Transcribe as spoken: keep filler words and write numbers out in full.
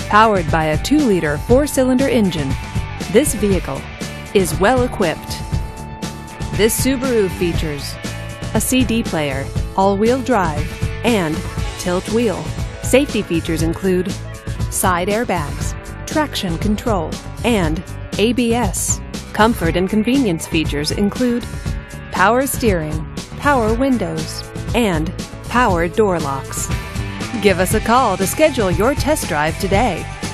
Powered by a two liter four-cylinder engine, this vehicle is well equipped. This Subaru features a C D player, all-wheel drive, and tilt wheel. Safety features include side airbags, traction control, and A B S. Comfort and convenience features include power steering, power windows, and power door locks. Give us a call to schedule your test drive today.